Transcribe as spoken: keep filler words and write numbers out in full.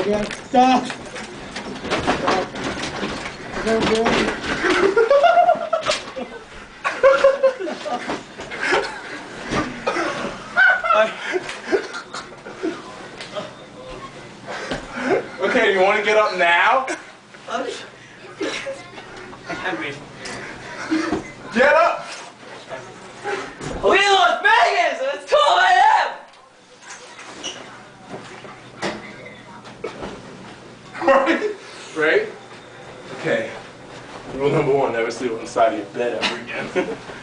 again. Stop. Stop. No good. Okay, you want to get up now? I can't breathe. Get up! We in Las Vegas and it's twelve A M Right? Right? Okay. Rule number one, never sleep on the side of your bed ever again.